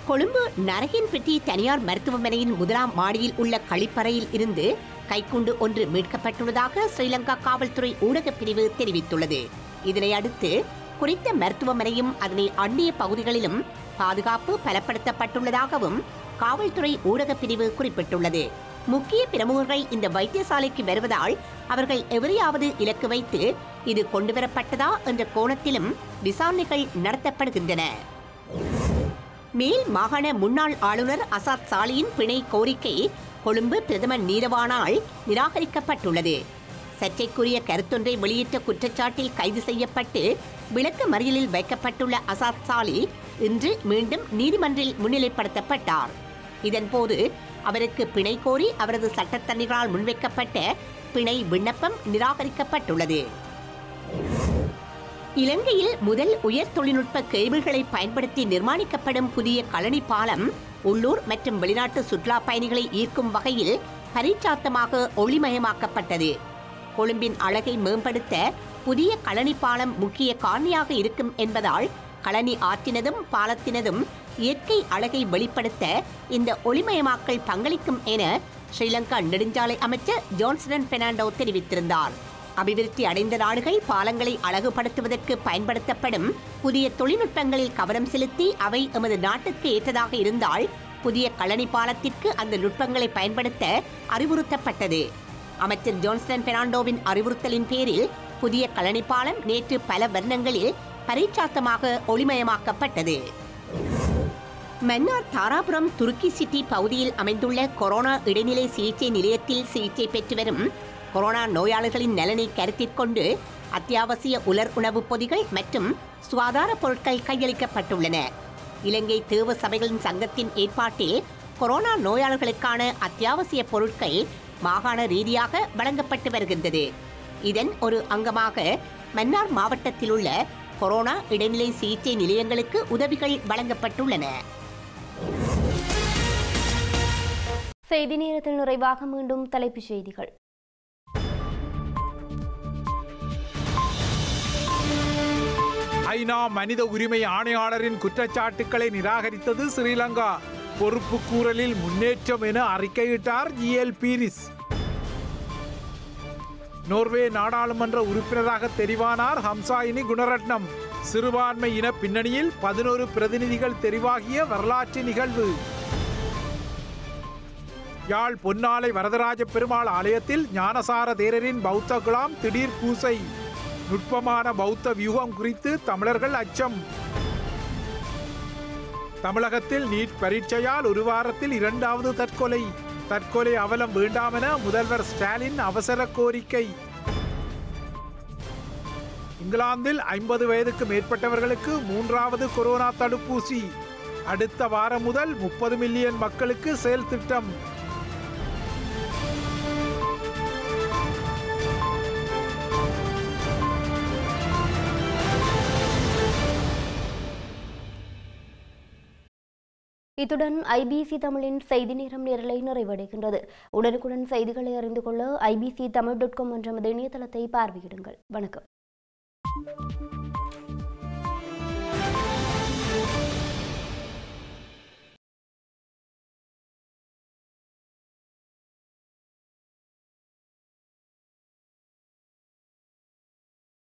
கொழும்பு நரகின்பட்டி தனியார் மருத்துவமனையின் முதலாம் மாடியில் உள்ள கழிப்பறையில் இருந்து கைக்குண்டு ஒன்று மீட்கப்பட்டுள்ளதாக ஸ்ரீலங்கா காவல்துறை ஊடகப் பிரிவு தெரிவித்துள்ளது. இதனை அடுத்து குறித்த மருத்துவமனையும் அதனை அண்டிய பகுதிகளிலும் பாதுகாப்பு பலப்படுத்தப்பட்டுள்ளதாகவும் காவல்துறை ஊடகப் பிரிவு குறிப்பிட்டுள்ளது. முக்கிய பிரமுகர்கள் இந்த வைத்தியசாலைக்கு வருவதால் அவர்கள் எவரையாவது இலக்கு வைத்து இது கொண்டுவரப்பட்டதா என்ற கோணத்திலும் விசாரணைகள் நடத்தப்படுகின்றன. மேல் மாகாண முன்னாள் ஆளுநர் அசாத் சாலியின் பிணை கோரிக்கை கொழும்பு பிரதமர் நீரவானால் நிராகரிக்கப்பட்டுள்ளது. சர்ச்சைக்குரிய கருத்தொன்றை வெளியிட்ட குற்றச்சாட்டில் கைது செய்யப்பட்டு விளக்க மறியலில் வைக்கப்பட்டுள்ள அசாத் சாலி இன்று மீண்டும் நீதிமன்றில் முன்னிலைப்படுத்தப்பட்டார். இதன்போது அவருக்கு பிணை கோரி அவரது சட்டத்தரணிகளால் முன்வைக்கப்பட்ட பிணை விண்ணப்பம் நிராகரிக்கப்பட்டுள்ளது. இலங்கையில் முதல் உயர் தொழில்நுட்ப கேபிள்களை பயன்படுத்தி நிர்மாணிக்கப்படும் புதிய கழனி பாலம் உள்ளூர் மற்றும் வெளிநாட்டு சுற்றுலா பயணிகளை ஈர்க்கும் வகையில் பரீட்சார்த்தமாக ஒளிமயமாக்கப்பட்டது. கொழும்பின் அழகை மேம்படுத்த புதிய கழனி பாலம் முக்கிய காரணியாக இருக்கும் என்பதால் கழனி ஆற்றினதும் பாலத்தினதும் இயற்கை அழகை வெளிப்படுத்த இந்த ஒளிமயமாக்கல் பங்களிக்கும் என ஸ்ரீலங்கா நெடுஞ்சாலை அமைச்சர் ஜான்சன் பெர்னாண்டோ தெரிவித்திருந்தார். அபிவிருத்தி அடைந்த நாடுகள் பாலங்களை அழகுபடுத்துவதற்கு பயன்படுத்தப்படும் புதிய தொழில்நுட்பங்களில் கவனம் செலுத்தி அவை எமது நாட்டுக்கு ஏற்றதாக இருந்தால் புதிய கழனி பாலத்திற்கு அந்த நுட்பங்களை பயன்படுத்த அறிவுறுத்தப்பட்டது. அமைச்சர் ஜான்சன் பெர்னாண்டோவின் அறிவுறுத்தலின் பேரில் புதிய கழனி பாலம் நேற்று பல வர்ணங்களில் பரீட்சார்த்தமாக ஒளிமயமாக்கப்பட்டது. மன்னார் தாராபுரம் துருக்கி சிட்டி பகுதியில் அமைந்துள்ள கொரோனா இடைநிலை சிகிச்சை நிலையத்தில் சிகிச்சை பெற்று வரும் கொரோனா நோயாளர்களின் நலனை கருத்தில் கொண்டு அத்தியாவசிய உலர் உணவுப் பொதிகள் மற்றும் சுகாதார பொருட்கள் கையளிக்கப்பட்டுள்ளன. இலங்கை தேவ சபைகளின் சங்கத்தின் ஏற்பாட்டில் கொரோனா நோயாளர்களுக்கான அத்தியாவசிய பொருட்கள் மாகாண ரீதியாக வழங்கப்பட்டு வருகின்றது. இதன் ஒரு அங்கமாக மன்னார் மாவட்டத்தில் உள்ள கொரோனா இடைநிலை சிகிச்சை நிலையங்களுக்கு உதவிகள் வழங்கப்பட்டுள்ளன. செய்தி நேரத்தில் நிறைவாக மீண்டும் தலைப்புச் செய்திகள். ஐநா மனித உரிமை ஆணையாளரின் குற்றச்சாட்டுக்களை நிராகரித்தது ஸ்ரீலங்கா. பொறுப்பு கூறலில் முன்னேற்றம் என அறிக்கையிட்டார் ஜிஎல் பீரிஸ். நோர்வே நாடாளுமன்ற உறுப்பினராக தெரிவானார் ஹம்சாயினி குணரட்னம். சிறுபான்மை இன பின்னணியில் 11 பிரதிநிதிகள் தெரிவாகிய வரலாற்று நிகழ்வு. யாழ் பொன்னாலை வரதராஜ பெருமாள் ஆலயத்தில் ஞானசார தேரரின் பௌத்த குலாம் திடீர் பூசை. நுட்பமான பௌத்த வியூகம் குறித்து தமிழர்கள் அச்சம். தமிழகத்தில் நீட் பரீட்சையால் ஒரு வாரத்தில் 2வது தற்கொலை அவலம் வேண்டாம் என முதல்வர் ஸ்டாலின் அவசர கோரிக்கை. இங்கிலாந்தில் 50 வயதுக்கு மேற்பட்டவர்களுக்கு 3வது கொரோனா தடுப்பூசி. அடுத்த வாரம் முதல் 30 மில்லியன் மக்களுக்கு செயல் திட்டம். இத்துடன் ஐபிசி தமிழின் செய்தி நேரம் நேரலை நிறைவடைகின்றது. உடனுக்குடன் செய்திகளை அறிந்து கொள்ள ibctamil.com என்ற இணையதளத்தை பார்வையிடுங்கள். வணக்கம்.